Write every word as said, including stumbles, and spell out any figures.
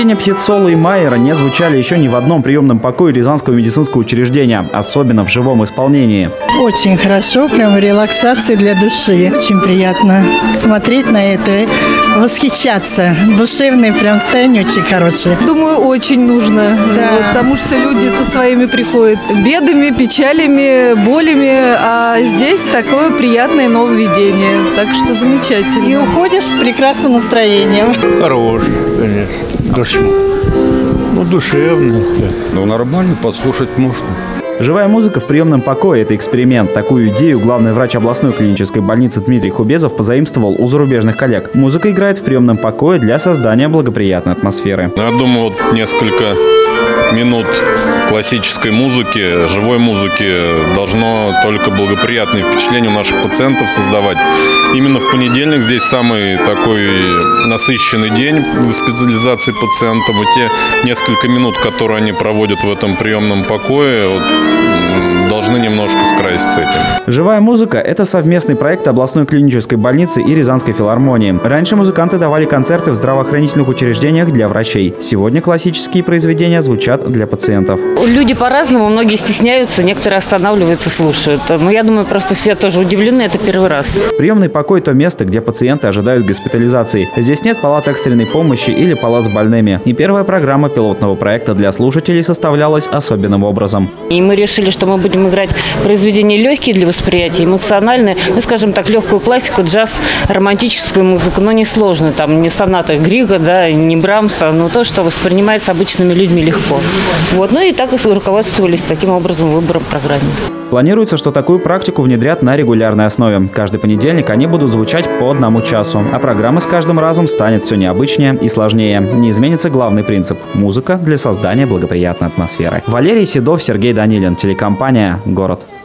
Произведения Пьяццолы и Майера не звучали еще ни в одном приемном покое Рязанского медицинского учреждения, особенно в живом исполнении. Очень хорошо, прям релаксация для души. Очень приятно смотреть на это, восхищаться. Душевное прям состояние очень хорошее. Думаю, очень нужно, да. Потому что люди со своими приходят бедами, печалями, болями, а здесь такое приятное нововведение. Так что замечательно. И уходишь с прекрасным настроением. Хорош, конечно. Душ... Ну, душевный. Ну, нормально, послушать можно. Живая музыка в приемном покое – это эксперимент. Такую идею главный врач областной клинической больницы Дмитрий Хубезов позаимствовал у зарубежных коллег. Музыка играет в приемном покое для создания благоприятной атмосферы. Я думаю, вот несколько минут классической музыки, живой музыки должно только благоприятные впечатления у наших пациентов создавать. Именно в понедельник здесь самый такой насыщенный день госпитализации пациентов. И те несколько минут, которые они проводят в этом приемном покое, вот, должны немножко скрасить с этим. Живая музыка – это совместный проект областной клинической больницы и Рязанской филармонии. Раньше музыканты давали концерты в здравоохранительных учреждениях для врачей. Сегодня классические произведения звучат для пациентов. Люди по-разному, многие стесняются, некоторые останавливаются, слушают. Но я думаю, просто все тоже удивлены, это первый раз. Приемный покой – то место, где пациенты ожидают госпитализации. Здесь нет палат экстренной помощи или палат с больными. И первая программа пилотного проекта для слушателей составлялась особенным образом. И мы решили, что мы будем играть произведения легкие для восприятия, эмоциональные, ну, скажем так, легкую классику, джаз, романтическую музыку, но не сложную, там, не соната Грига, да, не Брамса, но то, что воспринимается обычными людьми легко. Вот, ну и так и руководствовались таким образом выбором программы. Планируется, что такую практику внедрят на регулярной основе. Каждый понедельник они будут звучать по одному часу, а программа с каждым разом станет все необычнее и сложнее. Не изменится главный принцип – музыка для создания благоприятной атмосферы. Валерий Седов, Сергей Данилин, телекомпания «Город».